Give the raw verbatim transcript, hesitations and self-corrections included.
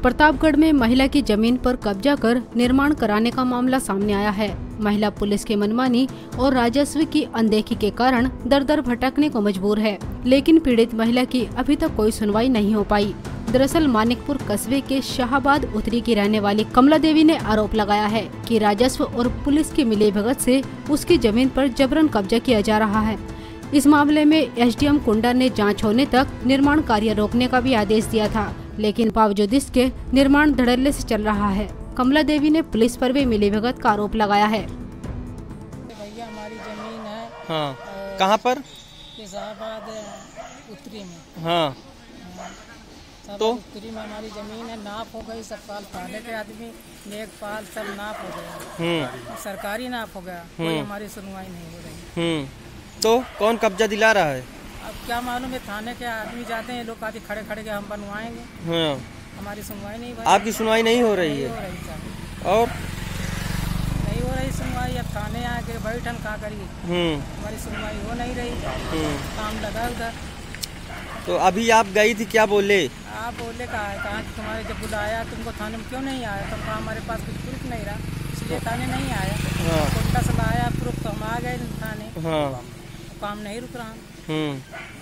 प्रतापगढ़ में महिला की जमीन पर कब्जा कर निर्माण कराने का मामला सामने आया है। महिला पुलिस की मनमानी और राजस्व की अनदेखी के कारण दर दर भटकने को मजबूर है, लेकिन पीड़ित महिला की अभी तक कोई सुनवाई नहीं हो पाई। दरअसल मानिकपुर कस्बे के शाहबाद उत्तरी की रहने वाली कमला देवी ने आरोप लगाया है कि राजस्व और पुलिस की मिलीभगत से उसकी जमीन पर जबरन कब्जा किया जा रहा है। इस मामले में एसडीएम कुंडा ने जांच होने तक निर्माण कार्य रोकने का भी आदेश दिया था, लेकिन बावजूद इसके निर्माण धड़ल्ले से चल रहा है। कमला देवी ने पुलिस पर भी मिलीभगत का आरोप लगाया है। भैया हमारी जमीन है। हाँ, कहाँ पर? शाहबाद उत्तरी में। हाँ, तो उत्तरी में हमारी जमीन है, नाप हो गई, सब पाल पाले के आदमी लेखपाल सब नाप हो गया। हम्म, सरकारी नाप हो गया, कोई हमारी सुनवाई नहीं हो रही। हम्म, तो कौन कब्जा दिला रहा है? अब क्या मालूम है, थाने के आदमी जाते हैं, लोग आदि खड़े खड़े के हम बनवाएंगे। हाँ, हमारी सुनवाई नहीं भाई। आपकी सुनवाई नहीं हो रही है? हो रही और नहीं हो रही सुनवाई। अब थाने आके बैठन का करिए, हमारी सुनवाई हो नहीं रही। काम लगा उधर। तो अभी आप गई थी, क्या बोले? आप बोले कहा है, कहा कि तुम्हारे जब बुलाया तुमको थाने में क्यों नहीं आया? तुम कहा हमारे पास कुछ प्रूफ नहीं रहा, इसलिए थाने नहीं आया। हाँ, कुंडा से लाया प्रूफ तो हम आ गए थाने। हाँ, काम नहीं रुक रहा। हम्म,